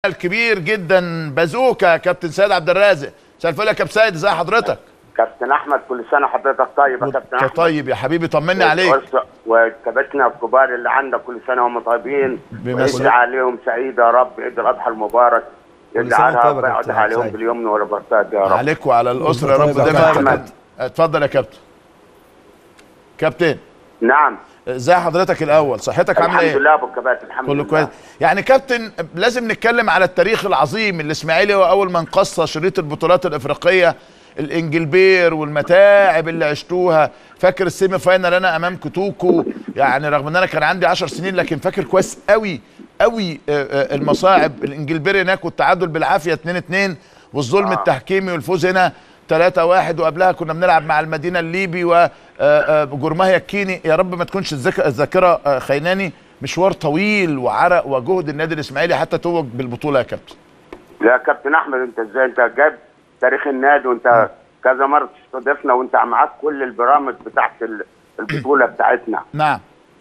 الكبير جدا بازوكا كابتن سيد عبد الرازق. مساء الفل يا كابتن سيد، ازي حضرتك؟ كابتن احمد كل سنه حضرتك طيب يا كابتن احمد. طيب يا حبيبي طمني عليك. وكباتنا الكبار اللي عندك كل سنه وهم طيبين، وعيد عليهم سعيد يا رب، عيد الاضحى المبارك يجعلها رب يقعد عليهم باليمن والبركات يا رب. عليك وعلى الاسره يا رب دايما. اتفضل يا كابتن. كابتن نعم، ازي حضرتك الاول؟ صحتك عامله ايه؟ الحمد لله ابو الكباتن الحمد لله كله كويس. يعني كابتن لازم نتكلم على التاريخ العظيم. الاسماعيلي هو اول من قص شريط البطولات الافريقيه، الانجلبير والمتاعب اللي عشتوها. فاكر السيمي فاينال انا امام كوتوكو، يعني رغم ان انا كان عندي 10 سنين لكن فاكر كويس قوي قوي المصاعب. الانجلبير هناك والتعادل بالعافيه 2-2 والظلم التحكيمي والفوز هنا 3-1، وقبلها كنا بنلعب مع المدينه الليبي وجرماهيا الكيني. يا رب ما تكونش الذاكره خيناني. مشوار طويل وعرق وجهد النادي الاسماعيلي حتى توج بالبطوله يا كابتن. لا يا كابتن احمد، انت ازاي انت جايب تاريخ النادي، وانت كذا مره تستضيفنا وانت معاك كل البرامج بتاعت البطوله بتاعتنا. نعم.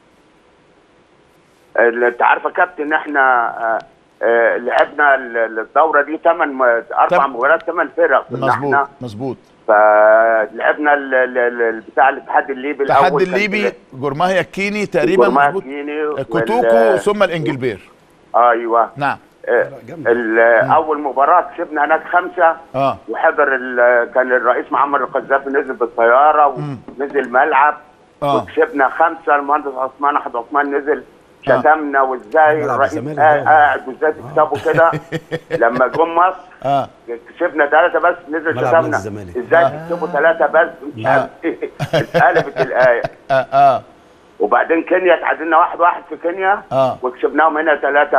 انت عارف يا كابتن احنا لعبنا الدوره دي 4 مباريات 8 فرق. مظبوط مظبوط. فلعبنا بتاع الاتحاد الليبي الاول، الاتحاد الليبي، جرماهيا الكيني تقريبا، مظبوط، كوتوكو ثم الانجلبير. ايوه نعم. اول مباراه كسبنا هناك 5 وحضر كان الرئيس معمر القذافي نزل بالطياره ونزل ملعب وكسبنا 5. المهندس عثمان احمد عثمان نزل شتمنا وازاي الرئيس قاعد وازاي تكسبوا كده. لما جم مصر كسبنا 3 بس، نزل شتمنا ازاي تكسبوا 3 بس. اتقلبت الايه. وبعدين كينيا تعادلنا 1-1 في كينيا وكسبناهم هنا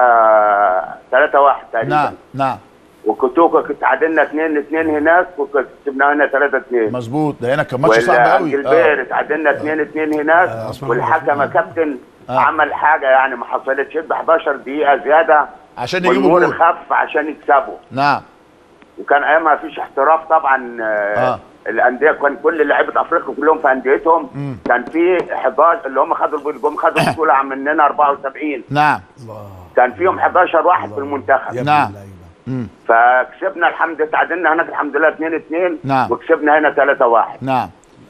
3-1 تقريبا. نعم نعم. وكوتوكو تعادلنا 2-2 هناك وكسبناهم هنا 3-2. مظبوط. ده هنا كان ماتش صعب قوي. والانجلبير تعادلنا 2-2 هناك. والحكم يا كابتن عمل حاجه يعني ما حصلتش، ب 11 دقيقه زياده عشان يجيبوا جول، خف عشان يكسبوا. نعم. وكان ايامها مفيش احتراف طبعا. الانديه كان كل لعيبه افريقيا كلهم في انديتهم. كان في 11 اللي هم خدوا البطوله عن مننا 74. نعم. كان فيهم 11 واحد في المنتخب. نعم. فكسبنا الحمد لله، تعادلنا هناك الحمد لله 2-2. نعم. وكسبنا هنا 3-1. نعم.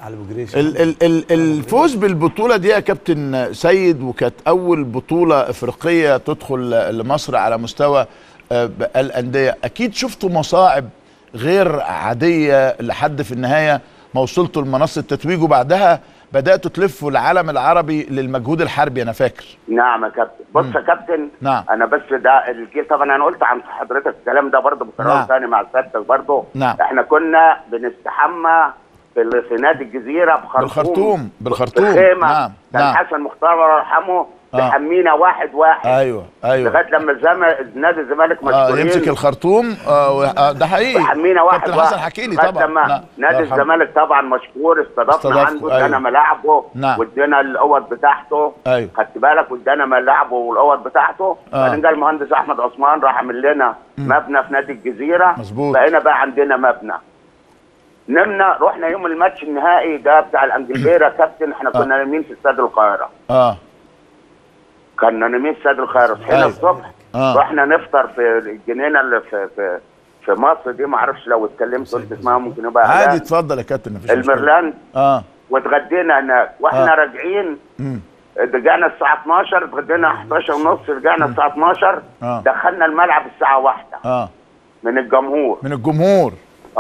الفوز بالبطوله دي يا كابتن سيد، وكانت اول بطوله افريقيه تدخل لمصر على مستوى الانديه. اكيد شفتوا مصاعب غير عاديه لحد في النهايه ما وصلتوا لمنصه التتويج، وبعدها بداتوا تلفوا العالم العربي للمجهود الحربي. انا فاكر. نعم يا كابتن. بص يا كابتن، نعم. انا بس ده الجيل طبعا انا قلت عن حضرتك الكلام ده برضه بكرره ثاني مع سيادتك برضه. نعم. احنا كنا بنستحمى في نادي الجزيره بالخرطوم في خيمه. نعم. كان حسن مختار الله يرحمه بيحمينا 1-1. ايوه لغايه لما نادي الزمالك مشهورين يمسك الخرطوم. ده حقيقي. بيحمينا 1-1. كابتن حسن حكي لي طبعا. لما نادي الزمالك طبعا مشهور استضافنا عنده. ادانا ملاعبه وادانا الاوض بتاعته. خدت بالك؟ وادانا ملاعبه والاوض بتاعته. بعدين جه المهندس احمد عثمان راح عمل لنا مبنى في نادي الجزيره. مظبوط. بقينا بقى عندنا مبنى. نمنا رحنا يوم الماتش النهائي ده بتاع الانجلبيرا كابتن. احنا كنا نايمين في استاد القاهره. كنا نايمين في استاد القاهره. صحينا الصبح رحنا نفطر في الجنينه اللي في مصر دي، ما اعرفش لو اتكلمت قلت اسمها ممكن يبقى عادي. اتفضل يا كابتن. مفيش مشكله. الميرلاند. واتغدينا هناك واحنا راجعين. رجعنا الساعه 12، اتغدينا 11:30، رجعنا الساعه 12. دخلنا الملعب الساعه 1 من الجمهور.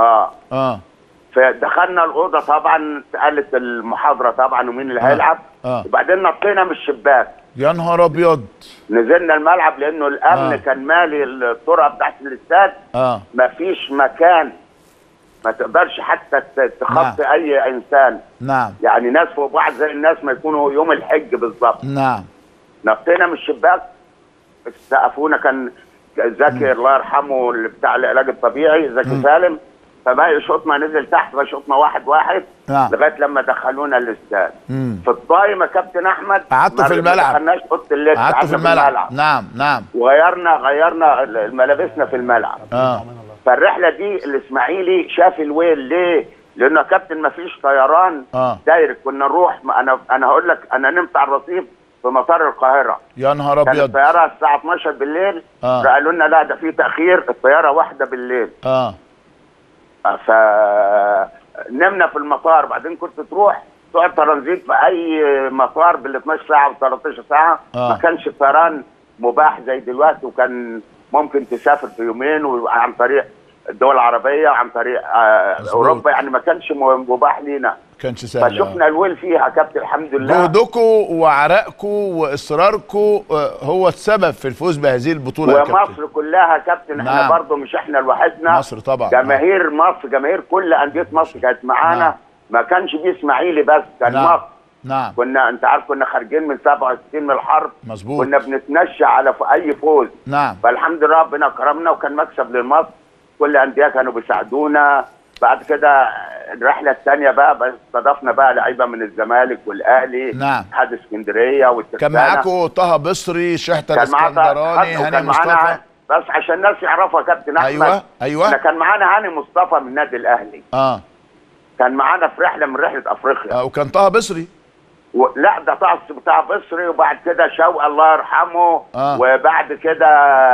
فدخلنا الاوضه طبعا، قالت المحاضره طبعا ومين اللي هيلعب. وبعدين نطينا من الشباك. يا نهار ابيض. نزلنا الملعب لانه الامن كان مالي الطرقه بتاعت الاستاد. مفيش مكان ما تقدرش حتى تخطي اي انسان. نعم. يعني ناس فوق بعض زي الناس ما يكونوا يوم الحج بالظبط. نعم. نطينا من الشباك. سقفونا كان زكي الله يرحمه بتاع العلاج الطبيعي زكي سالم. فبقى شوطنا نزل تحت، بقى شوطنا 1-1 لغايه لما دخلونا الاستاد. في الطايم يا كابتن احمد قعدتوا في الملعب. ما دخلناش اوضه اللبس، قعدتوا في الملعب. نعم نعم. وغيرنا ملابسنا في الملعب. فالرحله دي الاسماعيلي شاف الويل ليه؟ لانه يا كابتن ما فيش طيران دايركت. كنا نروح انا هقول لك، انا نمت على الرصيف في مطار القاهره. يا نهار ابيض. كان الطياره الساعه 12 بالليل. قالوا لنا لا ده في تاخير، الطياره 1 بالليل. فنمنا في المطار. بعدين كنت تروح تقعد ترانزيت في اي مطار بال 12 ساعه و 13 ساعه. ما كانش الطيران مباح زي دلوقتي، وكان ممكن تسافر في يومين وعن طريق الدول العربيه وعن طريق اوروبا، يعني ما كانش مباح لينا. كانش سهل. فشفنا الويل فيها كابتن الحمد لله. جهدكم وعرقكم واصراركم هو السبب في الفوز بهذه البطوله يا كابتن. ومصر كلها كابتن. احنا برضه مش احنا لوحدنا، مصر طبعا. جماهير مصر، جماهير كل انديه مصر كانت معانا. ما كانش دي اسماعيلي بس، كان مصر. كنا انت عارف كنا خارجين من 67 من الحرب. مظبوط. كنا بنتنشى على اي فوز. فالحمد لله ربنا كرمنا وكان مكسب لمصر. كل الانديه كانوا بيساعدونا. بعد كده الرحله الثانيه بقى استضفنا بقى لعيبه من الزمالك والاهلي. اتحاد اسكندريه والترسانه. كان معاكم طه بصري، شحته الاسكندراني، هاني مصطفى. بس عشان الناس يعرفوا يا كابتن احمد. ايوه احنا كان معانا هاني مصطفى من النادي الاهلي. كان معانا في رحله من رحله افريقيا. وكان طه بصري. لا ده طه بتاع بصري، وبعد كده شوقي الله يرحمه. وبعد كده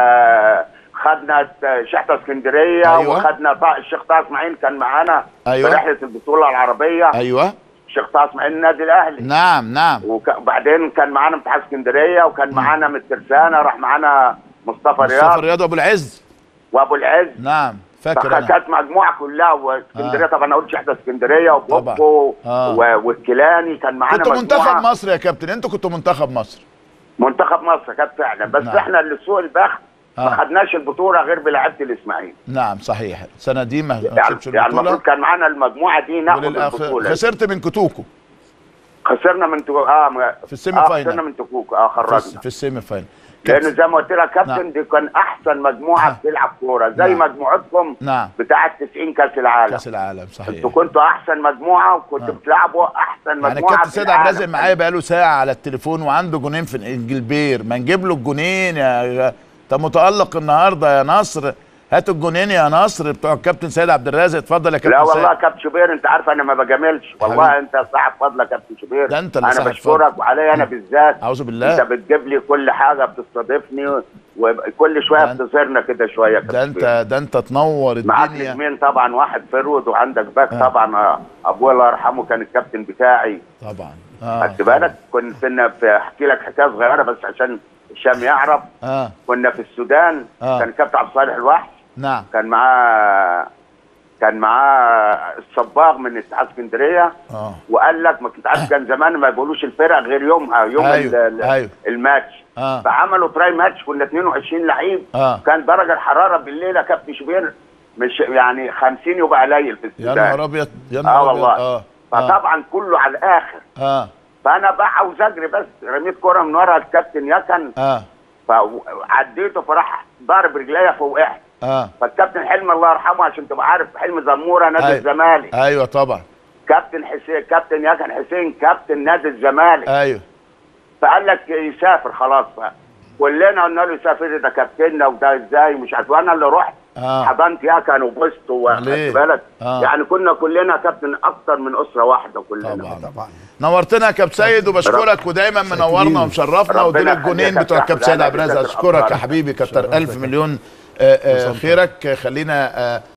خدنا شحته اسكندريه. وخدنا الشيخ طه اسماعيل كان معانا. في رحله البطوله العربيه. الشيخ طه اسماعيل النادي الاهلي. نعم. وبعدين كان معانا اتحاد اسكندريه، وكان معانا من الترسانه راح معانا مصطفى رياض وابو العز. نعم فاكر. كانت مجموعه كلها. واسكندريه طبعا اقول شحته اسكندريه وبوبو والكيلاني كان معانا. كنتوا منتخب مصر يا كابتن، انتوا كنتوا منتخب مصر. منتخب مصر كانت فعلا. بس احنا اللي سوء البخت ما خدناش البطوله غير بلعيبه الاسماعيلي. نعم صحيح. السنه دي ما كسبتش البطوله. يعني المفروض كان معانا المجموعه دي ناخد البطوله. خسرت من كوتوكو. خسرنا من في السيمي فاينل. خسرنا من توكوكو. خرجنا في السيمي فاينل. لان زي ما قلت لك يا كابتن دي كان احسن مجموعه بتلعب كوره زي مجموعتكم بتاعه 90 كاس العالم. كاس العالم صحيح. انتوا كنتوا احسن مجموعه وكنتوا بتلعبوا احسن مجموعه. يعني الكابتن سيد عبد الرازق معايا بقاله ساعه على التليفون وعنده جونين في انجلبير. ما نجيب له الجونين يا انت متالق النهارده يا نصر. هاتوا الجونين يا نصر بتوع الكابتن سيد عبد الرازق. اتفضل يا كابتن سيد. لا سيد. والله يا كابتن شوبير انت عارف انا ما بجاملش والله. انت صاحب فضل يا كابتن شوبير. ده انت اللي انا بشكرك وعليا انا بالذات. اعوذ بالله. انت بتجيب لي كل حاجه، بتستضيفني وكل شويه بتظهرنا كده شويه يا كابتن. ده انت تنور الدنيا. معاك نجمين طبعا، واحد فرود وعندك باك. طبعا ابويا الله يرحمه كان الكابتن بتاعي طبعا. خدت بالك. كنا احكي لك حكايه صغيره بس عشان هشام يعرف. كنا في السودان. كان كابتن عبد الصالح الوحش. كان معاه الصباغ من اتحاد اسكندريه. وقال لك ما كنت عارف كان زمان ما بيقولوش الفرق غير يومها يوم الماتش. فعملوا تراي ماتش. كنا 22 لعيب. كان درجه الحراره بالليل يا كابتن شوبير مش يعني 50 يبقى قليل في السودان. يا نهار ابيض يا نهار ابيض. والله. فطبعا كله على الاخر. فانا بقى عاوز اجري بس رميت كوره من ورا الكابتن يكن. فعديته فراح ضارب رجليا فوقعت. فالكابتن حلمي الله يرحمه عشان تبقى عارف حلمي زموره نادي الزمالك. ايوه طبعا. كابتن حسين كابتن يكن حسين كابتن نادي الزمالك. ايوه. فقال لك يسافر خلاص بقى. كلنا قلنا له يسافر ده كابتننا وده ازاي مش عارف. وانا اللي رحت حضنت يكن وبوست وخدت بالك. يعني كنا كلنا كابتن اكتر من اسره واحده كلنا. طبعا. نورتنا يا كابتن سيد وبشكرك ودايما منورنا ومشرفنا. ودول الجونين بتوع الكابتن سيد عبد الرازق. اشكرك يا حبيبي كتر الف مليون خيرك. خلينا